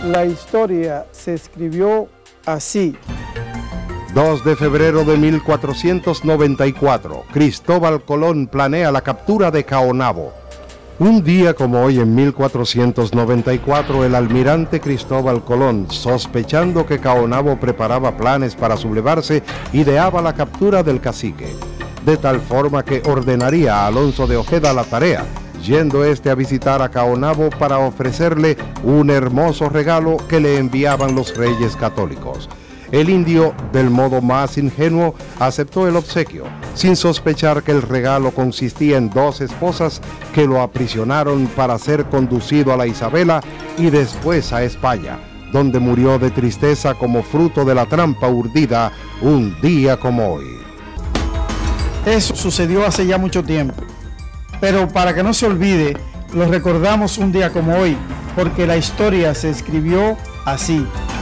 La historia se escribió así. 2 de febrero de 1494, Cristóbal Colón planea la captura de Caonabo. Un día como hoy en 1494, el almirante Cristóbal Colón, sospechando que Caonabo preparaba planes para sublevarse, ideaba la captura del cacique, de tal forma que ordenaría a Alonso de Ojeda la tarea, yendo este a visitar a Caonabo para ofrecerle un hermoso regalo que le enviaban los reyes católicos. El indio, del modo más ingenuo, aceptó el obsequio, sin sospechar que el regalo consistía en 2 esposas que lo aprisionaron para ser conducido a la Isabela y después a España, donde murió de tristeza como fruto de la trampa urdida un día como hoy. Eso sucedió hace ya mucho tiempo, pero para que no se olvide, lo recordamos un día como hoy, porque la historia se escribió así.